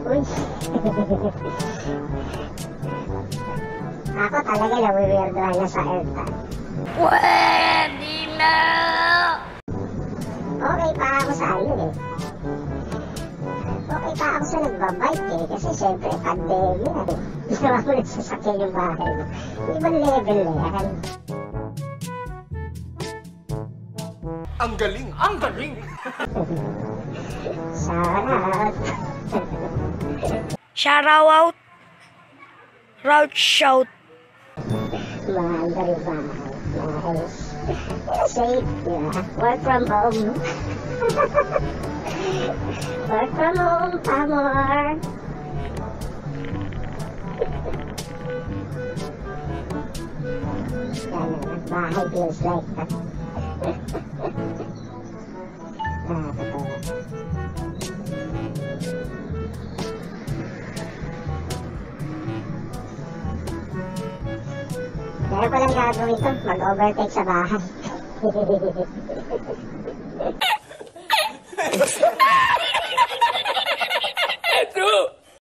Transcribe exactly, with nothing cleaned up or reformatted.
Uy. Ako talaga nawiwirdohan na sa Earth. Pwede na! Okay pa ako sa ano eh. Okay pa ako sa nagbabike eh. Kasi syempre pandemya eh. Ginawa mo nagsasakyan yung bahay mo. Ibang level na yan. Ang galing! Ang galing! Shout out! Shout out! Route shout! Mahal na rin bahay. Nice. Safe, yeah. Work from home. Work from home, Pamor. Yan na, bahay feels like that. Ah, totoo. Kaya ko lang gagawin ito, mag-overtake sa bahay.